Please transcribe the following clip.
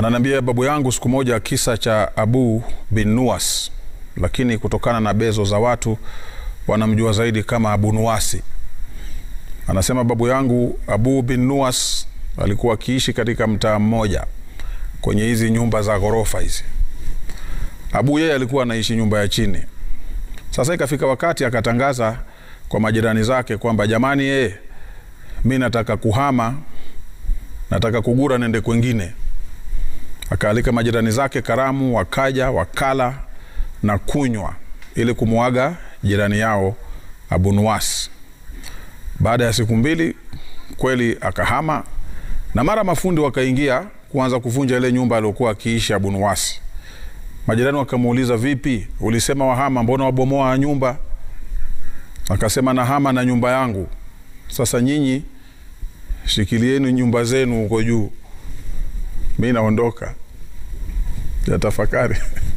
Ananiambia babu yangu siku moja kisa cha Abu bin Nuwas, lakini kutokana na bezo za watu wanamjua zaidi kama Abu Nuwasi. Anasema babu yangu Abu bin Nuwas alikuwa akiishi katika mtaa mmoja kwenye hizi nyumba za ghorofa hizi. Abu yeye alikuwa anaishi nyumba ya chini. Sasa ikafika wakati akatangaza kwa majirani zake kwamba jamani, mimi nataka kuhama, nataka kugura nende kwingine. Akaalika majirani zake karamu, wakaja wakala na kunywa ili kumuaga jirani yao Abu Nuwas. Baada ya siku mbili kweli akahama, na mara mafundi wakaingia kuanza kuvunja ile nyumba aliyokuwa akiishi Abu Nuwas. Majirani wakamuuliza, vipi, ulisema wahama, mbona wabomoa nyumba? Akasema nahama na nyumba yangu. Sasa nyinyi shikilieni nyumba zenu huko juu, mimi naondoka. Ya tafakari.